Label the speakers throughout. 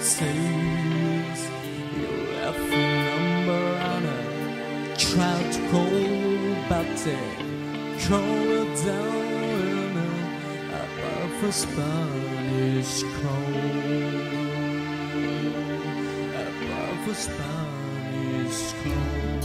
Speaker 1: says you left a number on it. Tried to call, but they call it down above a Spanish cold. Above a Spanish cold.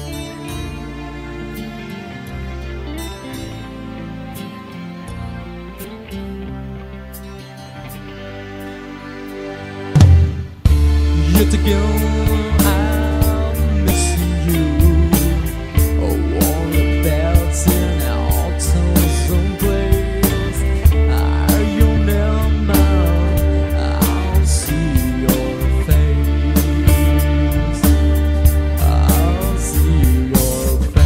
Speaker 1: Yet again, I'm missing you. Oh, all the bells in autumn someplace. Are you near mine? I'll see your face. I'll see your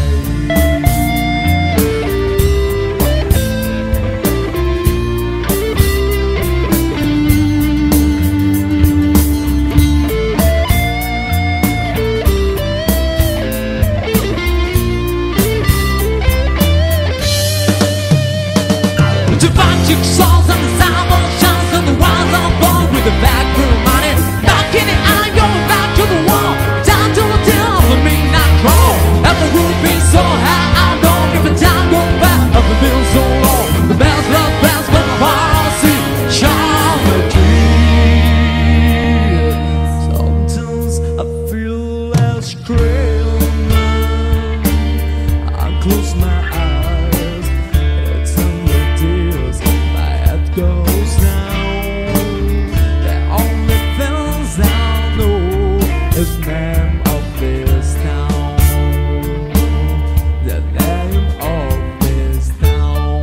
Speaker 1: songs and the sound of shines and the rise of ball with the back room money. Back in it, I'm going back to the wall, down to the till of the midnight crawl. And the roof is so high, I don't give a time go back. I've been so long, the bells love bells, but my heart see Charlie. Sometimes I feel less crazy. I close my eyes, it's only tears. Goes down. The only things I know is the name of this town. The name of this town.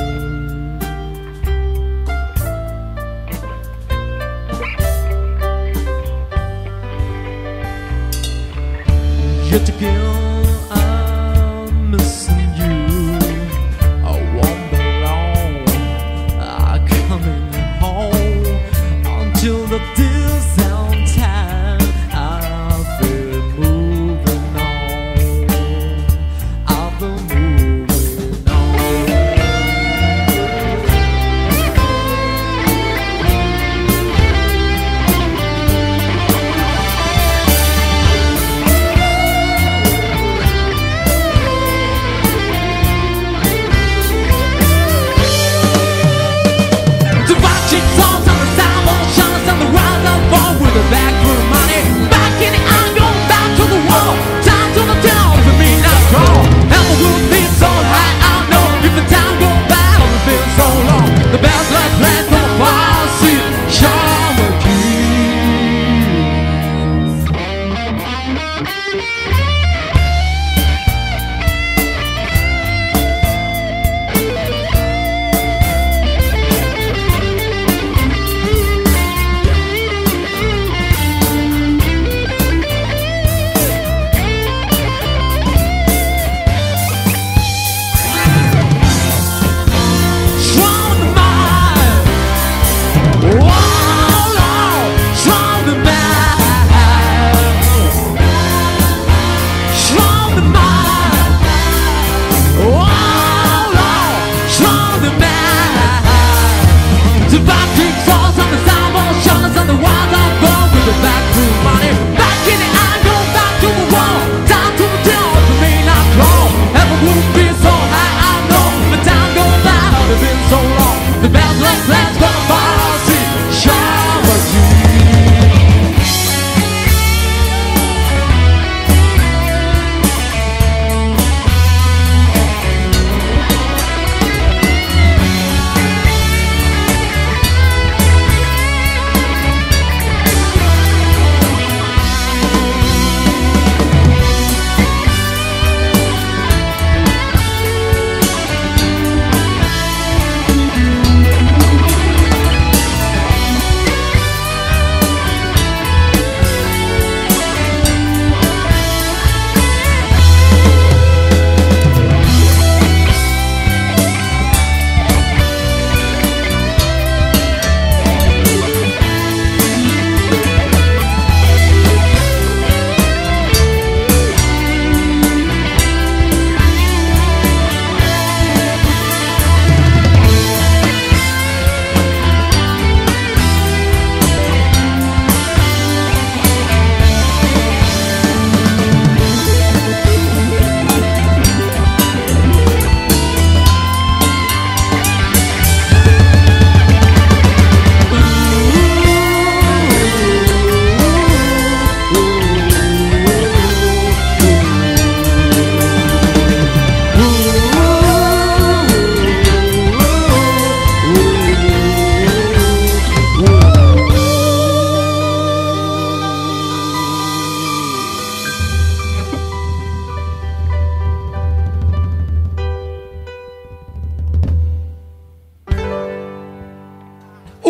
Speaker 1: Yet again, I'm missing you. I won't belong. Coming home until the distant time. I've been moving on. I've been moving on.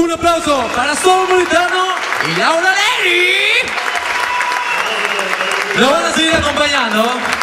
Speaker 1: Un aplauso para Sol Molitano y Laura Leri. Lo van a seguir acompañando.